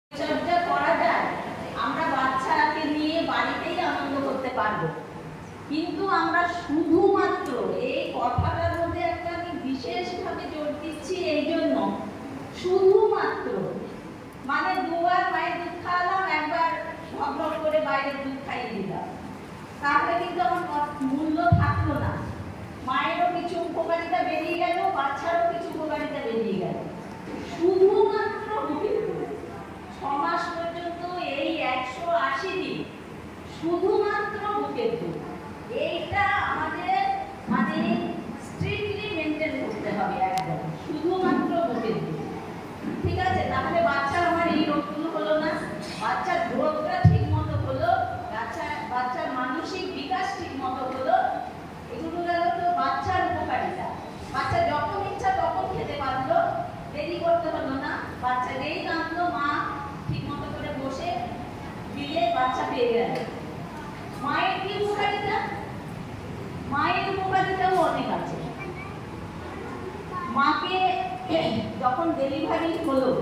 চর্চা করা যায়, আমরা বাচ্চাকে নিয়ে বাড়িতেই আনন্দ করতে পারবো, কিন্তু আমরা শুধুমাত্র এই কথাটার মধ্যে একটা আমি বিশেষভাবে জোর দিচ্ছি এই জন্য, শুধুমাত্র মানে দুবার মায়ের দুধ খাওয়ালাম, একবার ঝগড়া করে বাইরের দুধ খাইয়ে দিলাম, তাহলে কিন্তু আমার মূল্য থাকলো না। মায়েরও কিছু উপকারিতা বেরিয়ে গেল, বাচ্চারও কিছু উপকারিতা বেরিয়ে গেল। শুধুমাত্র বুকের দুধ 6 মাস পর্যন্ত এই 180 দিন শুধুমাত্র বুকের দুধ, এইটা আমাদের মানে স্ট্রিক্টলি মেনটেন করতে হবে একদম, শুধুমাত্র বুকের দুধ। ঠিক আছে, তাহলে বাচ্চার আমার এই রোগগুলো হলো না, বাচ্চার গ্রোথটা ঠিক মতো হলো, বাচ্চার মানসিক বিকাশ ঠিক মতো হলো। এগুলো গেল তো বাচ্চার উপকারিতা। বাচ্চা যখন ইচ্ছা তখন খেতে পারলো, দেরি করতে হলো না, বাচ্চা যেই কাঁদলো মা ঠিক মতো করে বসে দিলে বাচ্চা পেয়ে গেল। মায়ের কি উপকারিতা? মায়ের উপকারিতাও অনেক আছে। মাকে যখন ডেলিভারি হলো,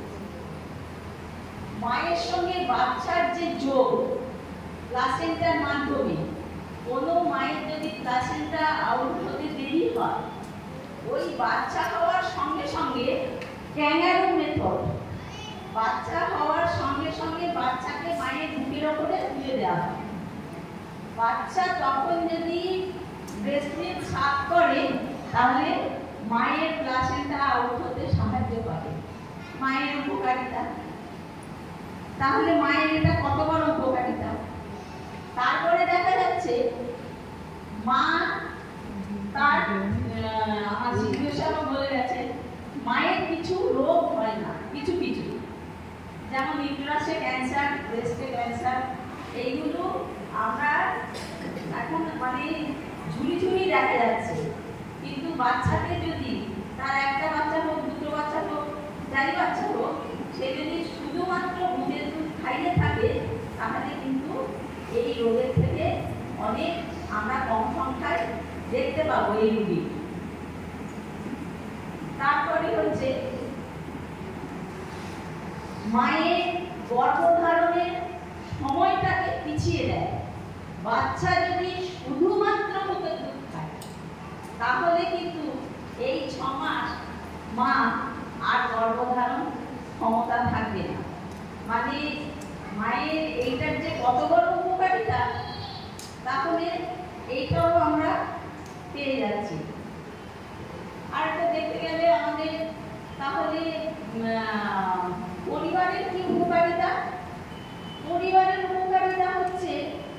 মায়ের সঙ্গে বাচ্চার যে যোগ প্লাসেন্টার মাধ্যমে, কোনো মায়ের যদি প্লাসেন্টা আউট হতে দেরি হয়, ওই বাচ্চা হওয়ার সঙ্গে সঙ্গে ক্যাঙ্গারু মেথড, বাচ্চা হওয়ার সঙ্গে সঙ্গে বাচ্চাকে মায়ের বুকের ওপরে তুলে দেওয়া হয়। বাচ্চা তখন যদি ব্রেস্ট মিল্ক সাফ করে, তাহলে মায়ের প্লাসেন্টা আউট হতে সাহায্য করে। মায়ের উপকারিতা, তাহলে মায়ের এটা কত বড় উপকারিতা। তারপরে দেখা যাচ্ছে মা তার আমার জিজ্ঞাসাও বলে গেছে, মায়ের কিছু রোগ হয় না, কিছু কিছু, যেমন ইউটেরাসে ক্যান্সার, ব্রেস্টে ক্যান্সার, এইগুলো আমরা এখন মানে ঝুড়ি ঝুড়ি দেখা যাচ্ছে। কিন্তু বাচ্চাকে যদি তার একটা বাচ্চা হোক, দুটো বাচ্চা হোক, যাই বাচ্চা হোক, সে যদি শুধুমাত্র বুকের দুধ খাইয়ে থাকে, তাহলে কিন্তু এই রোগের থেকে অনেক আমরা কম সংখ্যায় দেখতে পাবো এই রোগী। তারপরে হচ্ছে মায়ের গর্ভধারণের সময়টাকে পিছিয়ে দেয়। বাচ্চা যদি শুধুমাত্র বুকের দুধ খায়, তাহলে কিন্তু এই 6 মাস মা আর গর্ভধারণ ক্ষমতা থাকবে না। মানে মায়ের এইটার যে কত বড় উপকারিতা, তাহলে এইটাও আমরা পেয়ে যাচ্ছি। আর তো দেখতে গেলে আমাদের তাহলে পরিবারের কি উপকারিতা? পরিবারের উপকারিতা হচ্ছে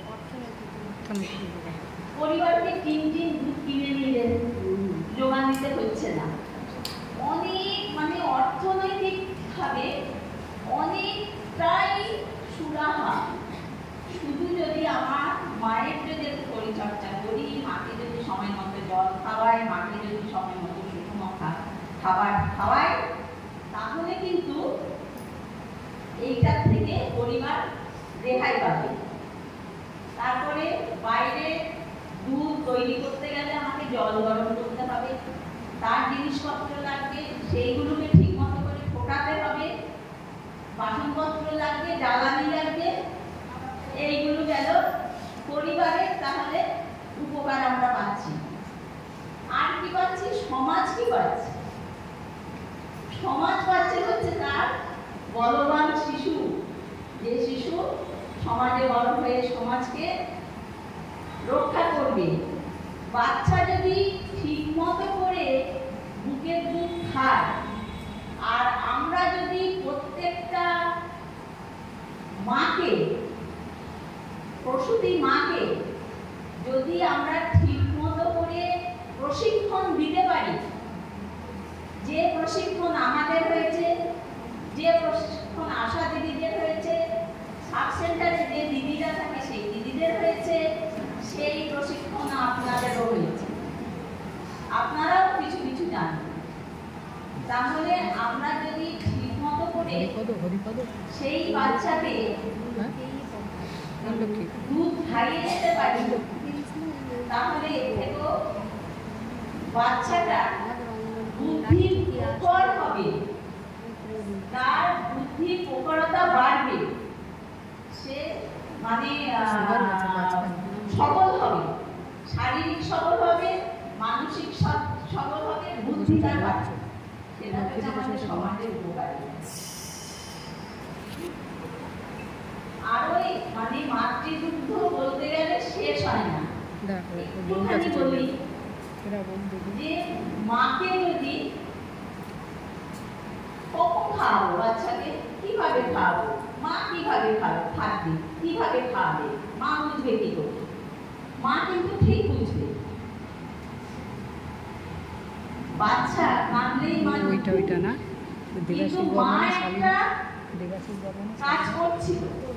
পরিবারকে 3 দিন দুধ কিনে নিয়ে যোগান দিতে হচ্ছে না। অনেক মানে অর্থনৈতিক ভাবে অনেকটাই সুরাহা। শুধু যদি আমার মায়ের যদি একটু পরিচর্যা করি, মাকে যদি সময় মতো জল খাওয়াই, মাকে যদি সময় মতো সুষম খাবার খাওয়াই, তাহলে কিন্তু এইটার থেকে পরিবার রেহাই পাবে। তারপরে বাইরে দুধ তৈরি করতে গেলে আমাকে জল গরম করতে হবে, তার জিনিসপত্র লাগবে, সেইগুলোকে ঠিক মতো করে ফোটাতে হবে, বাসনপত্র লাগবে, জ্বালানি লাগবে, এইগুলো গেল পরিবারের তাহলে উপকার আমরা পাচ্ছি। আর কি পাচ্ছি? সমাজ কি পাচ্ছে? সমাজ পাচ্ছে হচ্ছে তার বলবান শিশু, যে শিশু সমাজে বড় হয়ে সমাজকে রক্ষা করবে। বাচ্চা যদি ঠিক মতো করে বুকের দুধ খায়, আর আমরা যদি প্রত্যেকটা মাকে, প্রসূতি মাকে যদি আমরা ঠিক মতো করে প্রশিক্ষণ দিতে পারি, যে প্রশিক্ষণ আমাদের হয়েছে, যে প্রশিক্ষণ আশা দিদিদের হয়েছে, সাব সেন্টারে যে দিদিরা থাকে সেই দিদিদের হয়েছে, সেই প্রশিক্ষণ আপনাদেরও হয়েছে, আপনারাও কিছু কিছু জানেন। তাহলে আমরা যদি ঠিক মতো করে সেই বাচ্চাকে দুধ খাইয়ে দিতে পারি, তাহলে এর থেকেও বাচ্চাটা বুদ্ধির উপর হবে, তার বুদ্ধি প্রখরতা বাড়বে, সে মানে সবল হবে, শারীরিক সবল হবে, মানসিক সবল হবে, বুদ্ধি তার বাড়বে। সেটা হচ্ছে আমাদের সমাজের উপকারী। আরোই মানে মাতৃযুদ্ধ বলতে গেলে শেষ হয় না। একটুখানি বলি যে মাকে যদি কখন খাওয়াবো, বাচ্চাকে কিভাবে খাওয়াবো, মা কিভাবে থাকবে, কিভাবে খাওয়াবে, মা বুঝবে কি করে? মা কিন্তু ঠিক বুঝবে। বাচ্চা কাঁদলেই মা ওইটা না, কিন্তু মা একটা কাজ করছিল,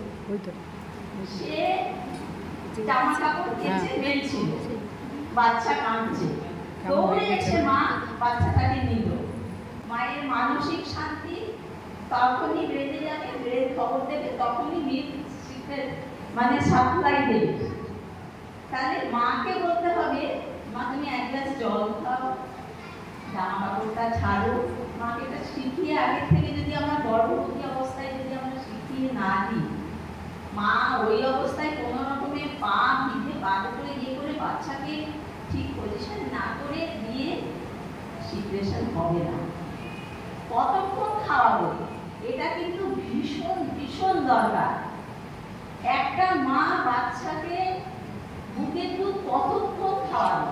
সে জামা কাপড় কেচে মেলছিল, বাচ্চা কাঁদছে, দৌড়ে এসে মা বাচ্চাটাকে নিল। মায়ের মানসিক শান্তি তখনই বেড়ে যাবে, বেড়ে খবর দেবে, তখনই মানে সাপ্লাই দেবে। তাহলে মাকে বলতে হবে, মা তুমি এক গ্লাস জল খাও, জামা কাপড়টা ছাড়ো। মাকে এটা শিখিয়ে আগে থেকে যদি আমরা গর্ভবতী অবস্থায় যদি আমরা শিখিয়ে না দিই, মা ওই অবস্থায় কোনো রকমে পা ভিজে বাঁধ করে ইয়ে করে বাচ্চাকে ঠিক পজিশন না করে দিয়ে সিচুয়েশন হবে না। কতক্ষণ খাওয়াবো এটা কিন্তু ভীষণ ভীষণ দরকার। একটা মা বাচ্চাকে বুকের দুধ কতক্ষণ খাওয়াবে?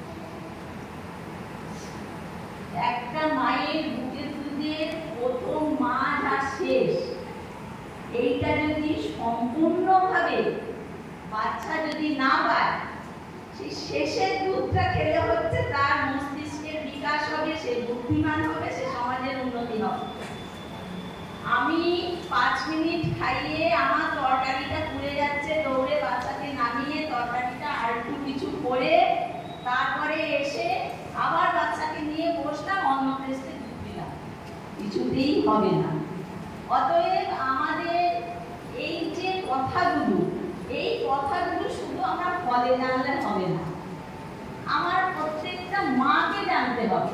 একটা মায়ের বুকের দুধের প্রথম মাস আর শেষ, এইটা যদি সম্পূর্ণভাবে বাচ্চা যদি না পায়, সেই শেষের দুধটা খেলে হচ্ছে তার মস্তিষ্কের বিকাশ হবে, সে বুদ্ধিমান হবে, সে সমাজের উন্নতি হবে। আমি 5 মিনিট খাইয়ে আমার তরকারিটা পুড়ে যাচ্ছে, দৌড়ে বাচ্চাকে নামিয়ে তরকারিটা আর একটু কিছু করে তারপরে এসে আবার বাচ্চাকে নিয়ে বসলাম, অন্য টেস্টে দুধ দিলাম, কিছুতেই হবে না। অতএব আমাদের এই যে কথাগুলো, এই কথাগুলো শুধু আমরা ফলে জানলে হবে না, আমার প্রত্যেকটা মাকে জানতে হবে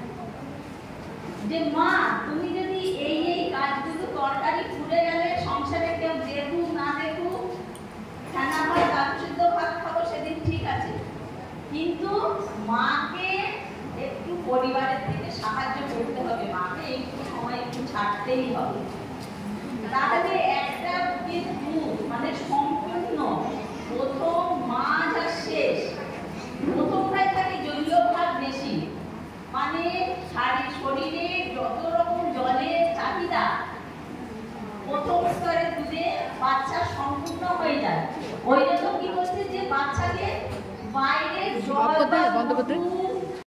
যে মা তুমি যদি এই এই কাজগুলো, তরকারি পুড়ে গেলে সংসারে কেউ দেখুক না দেখুক, খানা ভাত আলু সিদ্ধ ভাত খাবো সেদিন ঠিক আছে, কিন্তু মাকে একটু পরিবারের থেকে সাহায্য করতে হবে, মাকে একটু সময় একটু ছাড়তেই হবে। তাহলে একটা বুকের দুধ মানে সম্পূর্ণ প্রথম মাস আর শেষ, প্রথমটাই থাকে জলীয় ভাগ বেশি, মানে শরীরে যত রকম জলের চাহিদা প্রথম স্তরের দুধে বাচ্চা সম্পূর্ণ হয়ে যায়। ওই জন্য কি করছে যে বাচ্চাকে বাইরে জল